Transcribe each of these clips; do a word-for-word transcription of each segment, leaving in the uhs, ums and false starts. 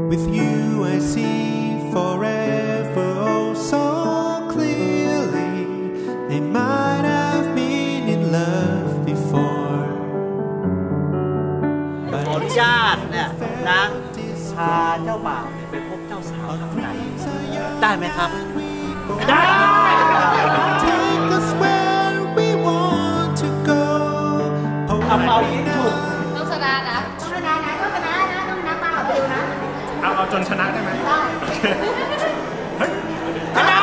With you I see forever oh so clearly. They might have been in love before, ขออนุญาตเนี่ยนะพาเจ้าบ่าวไปพบเจ้าสาวข้างในได้ไหมครับได้เอาเป่ายิงฉุบต้องชนะนะต้องชนะนะต้องชนะนะต้องนับมาเอาไปดูนะเอาเอาจนชนะได้ไหมโอเคเฮ้ยชนะ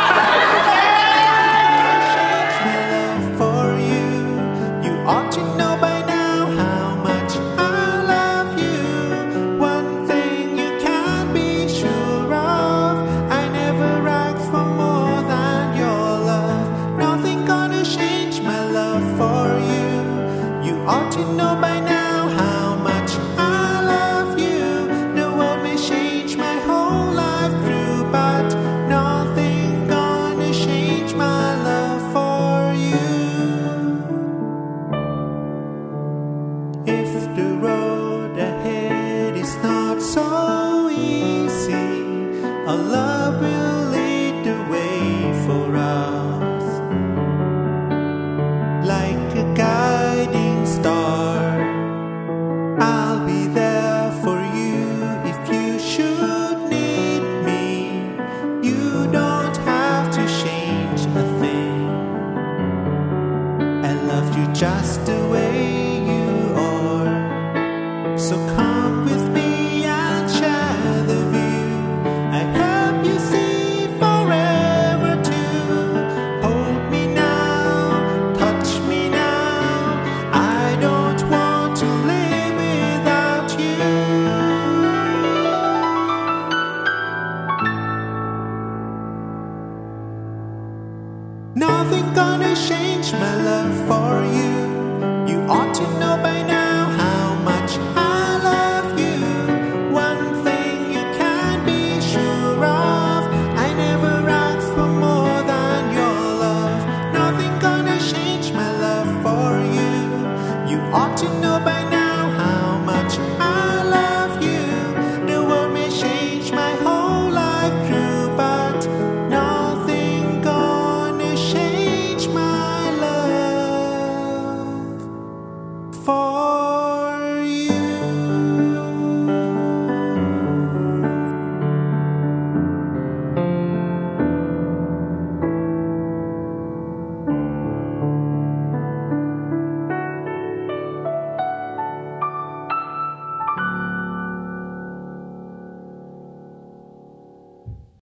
so easy. Our love will lead the way for us, like a guiding star. I'll be there for you if you should need me. You don't have to change a thing. I love you just the way you are. So come